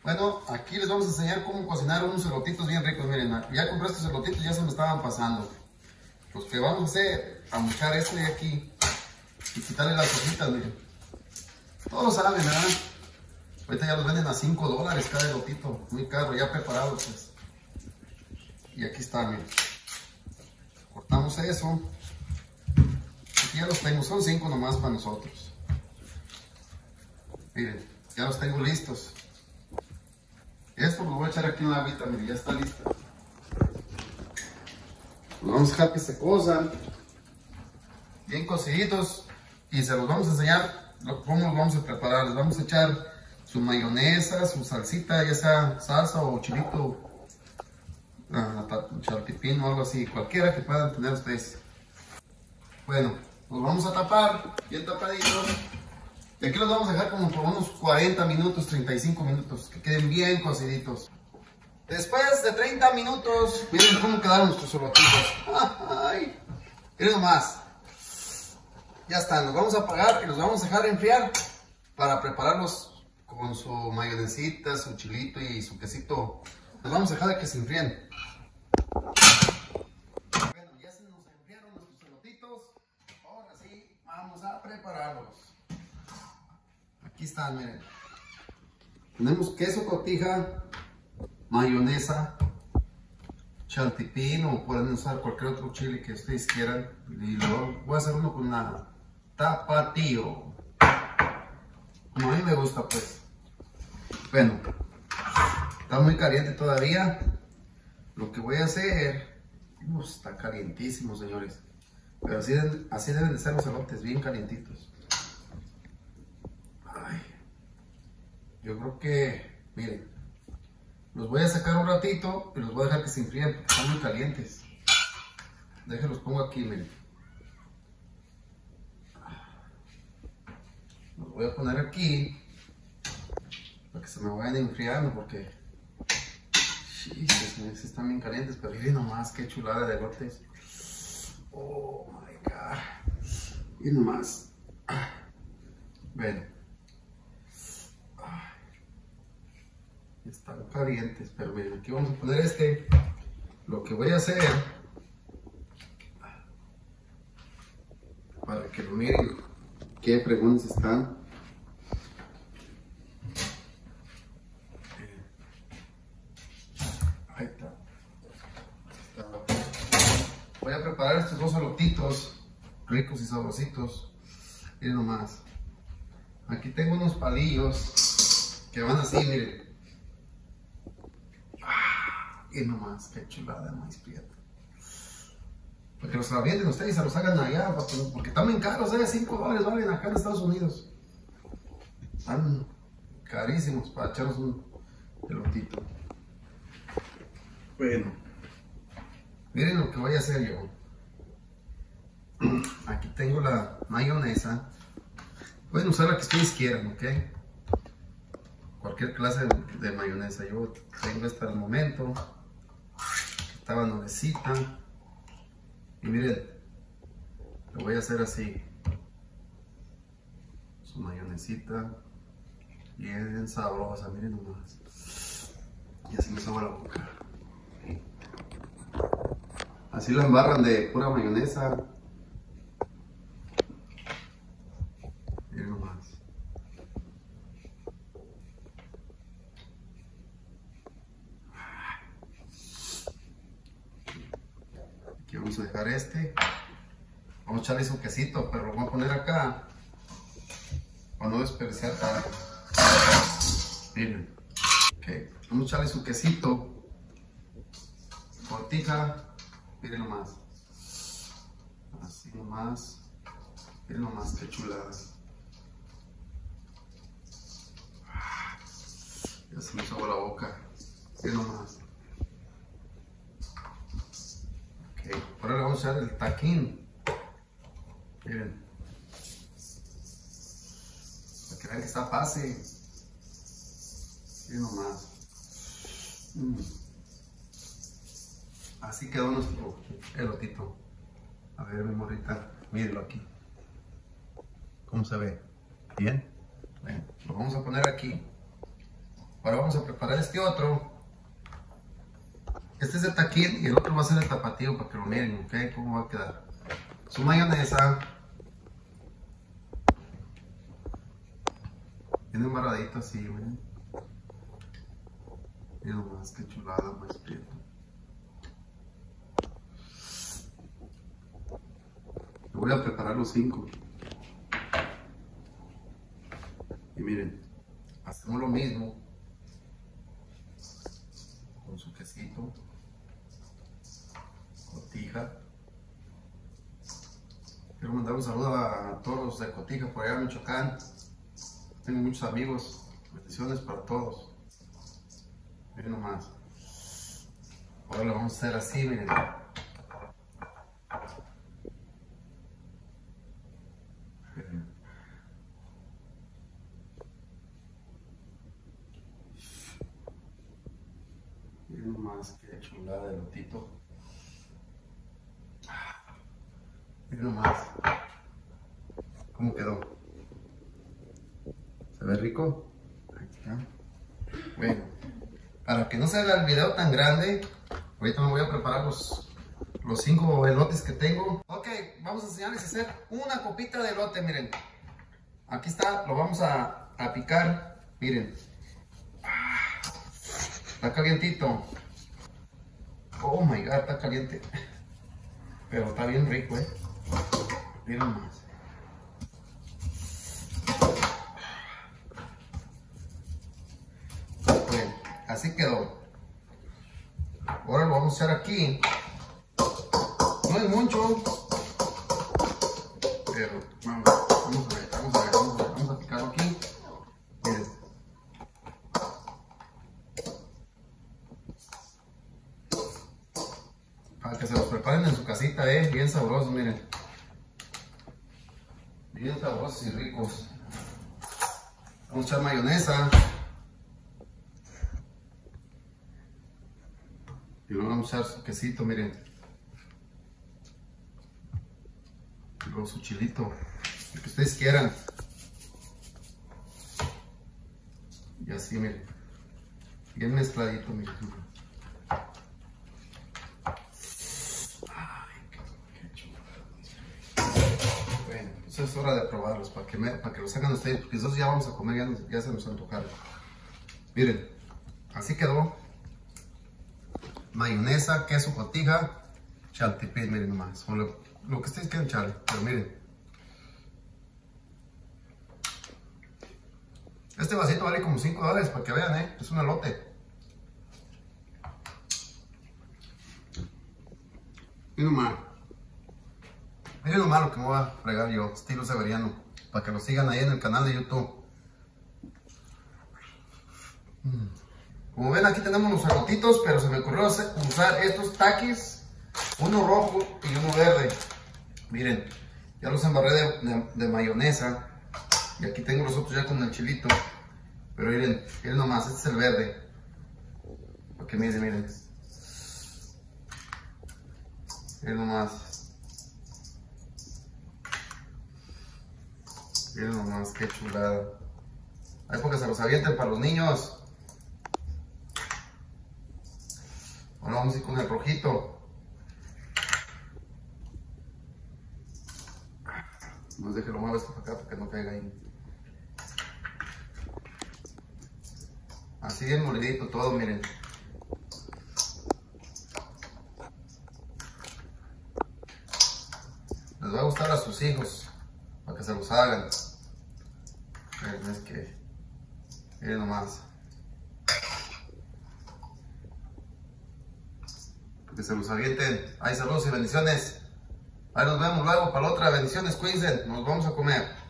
Bueno, aquí les vamos a enseñar cómo cocinar unos elotitos bien ricos. Miren, ya compré estos elotitos, ya se me estaban pasando. Los que vamos a hacer, a mochar este de aquí y quitarle las hojitas, miren. Todos saben, ¿verdad? Ahorita ya los venden a $5 cada elotito, muy caro, ya preparado pues. Y aquí está, miren. Cortamos eso. Aquí ya los tengo, son 5 nomás para nosotros. Miren, ya los tengo listos. Esto lo voy a echar aquí en la agüita, miren, ya está lista. Los vamos a dejar que se cosan, bien cociditos, y se los vamos a enseñar cómo los vamos a preparar. Les vamos a echar su mayonesa, su salsita, ya sea salsa o chilito, chaltipín o algo así, cualquiera que puedan tener ustedes. Bueno, los vamos a tapar, bien tapaditos. Y aquí los vamos a dejar como por unos 40 minutos, 35 minutos, que queden bien cociditos. Después de 30 minutos, miren cómo quedaron nuestros elotitos. ¡Ay! Miren nomás. Ya están, los vamos a apagar y los vamos a dejar enfriar para prepararlos con su mayonesita, su chilito y su quesito. Los vamos a dejar de que se enfríen. Bueno, ya se nos enfriaron nuestros elotitos. Ahora sí, vamos a prepararlos. Aquí están, miren. Tenemos queso cotija, mayonesa, chaltipín, o pueden usar cualquier otro chile que ustedes quieran. Y luego voy a hacer uno con una tapatío, como a mí me gusta pues. Bueno, está muy caliente todavía. Lo que voy a hacer, está calientísimo, señores, pero así deben de ser los elotes, bien calientitos. Ay, yo creo que, miren, los voy a sacar un ratito y los voy a dejar que se enfríen porque están muy calientes. Déjenlos pongo aquí, miren. Los voy a poner aquí para que se me vayan enfriando porque están bien calientes. Pero miren nomás qué chulada de elotes. Oh my god. Miren nomás. Ven. Están calientes, pero miren, aquí vamos a poner este. Lo que voy a hacer, para que lo miren, qué fregones están. Ahí está. Voy a preparar estos dos elotitos ricos y sabrositos. Miren nomás. Aquí tengo unos palillos que van así, miren. Y nomás, qué chulada de maíz prieto. Porque los avienten ustedes y se los hagan allá, porque están bien caros, $5 valen acá en Estados Unidos. Están carísimos para echarnos un elotito. Bueno, miren lo que voy a hacer yo. Aquí tengo la mayonesa. Pueden usar la que ustedes quieran, ¿ok? Cualquier clase de mayonesa. Yo tengo esta al momento. Estaba nuevecita. Y miren, lo voy a hacer así. Su mayonesita. Bien sabrosa, miren nomás. Y así me sobra la boca. Así la embarran de pura mayonesa. Miren nomás. Aquí vamos a dejar este. Vamos a echarle su quesito, pero lo voy a poner acá para no desperdiciar tanto. Miren. Okay. Vamos a echarle su quesito. Cotija. Miren nomás. Así nomás. Miren nomás, qué chulada. Ya se me hizo la boca. Miren nomás. Ok, ahora le vamos a echar el taquín. Miren. Para que vean que está fácil. Miren nomás. Así quedó nuestro elotito. A ver, mi morrita, mírenlo aquí. ¿Cómo se ve? ¿Bien? Bueno, lo vamos a poner aquí. Ahora vamos a preparar este otro. Este es de taquín y el otro va a ser de tapatío para que lo miren, ¿ok? ¿Cómo va a quedar? Su mayonesa. Viene embarradito así, miren. Miren nomás, qué chulada, más prieto. Voy a preparar los 5. Y miren, hacemos lo mismo con su quesito, Cotija. Quiero mandar un saludo a todos los de Cotija por allá en Michoacán. Tengo muchos amigos. Bendiciones para todos. Miren nomás. Ahora lo vamos a hacer así, miren. Miren nomás qué chulada de lotito. Miren nomás cómo quedó. ¿Se ve rico? Ahí está. Bueno, para que no se haga el video tan grande, ahorita me voy a preparar los 5 elotes que tengo. Ok, vamos a enseñarles a hacer una copita de elote, miren. Aquí está, lo vamos a picar, miren. Está calientito. Oh my god, está caliente. Pero está bien rico, miren más. Bueno, así quedó. Ahora lo vamos a echar aquí. No es mucho, pero vamos a picarlo aquí. Miren. Para que se los preparen en su casita, bien sabrosos, miren. Bien sabrosos y ricos. Vamos a echar mayonesa. Y luego vamos a echar su quesito, miren. Y luego su chilito, lo que ustedes quieran. Y así, miren. Bien mezcladito, miren. Bueno, pues es hora de probarlos para que los hagan ustedes, porque nosotros ya vamos a comer, ya se nos antojaron. Miren, así quedó. Mayonesa, queso Cotija, chaltipín, miren nomás. O lo que ustedes quieran echarle, pero miren. Este vasito vale como $5 para que vean, es un elote. Miren nomás. Miren nomás lo que me voy a fregar yo, estilo severiano, para que lo sigan ahí en el canal de YouTube. Como ven, aquí tenemos los elotitos, pero se me ocurrió usar estos taquis, uno rojo y uno verde. Miren, ya los embarré de mayonesa y aquí tengo los otros ya con el chilito. Pero miren nomás, este es el verde. Porque miren. Miren nomás. Miren nomás, qué chulada. Ahí porque se los avienten para los niños. Ahora vamos a ir con el rojito. Más déjelo muevo esto para acá para que no caiga ahí. Así bien molidito todo, miren. Les va a gustar a sus hijos para que se los hagan. Miren, es que miren nomás. Que se los avienten. Ay, saludos y bendiciones. Ahí nos vemos luego para la otra. Bendiciones, cuídense. Nos vamos a comer.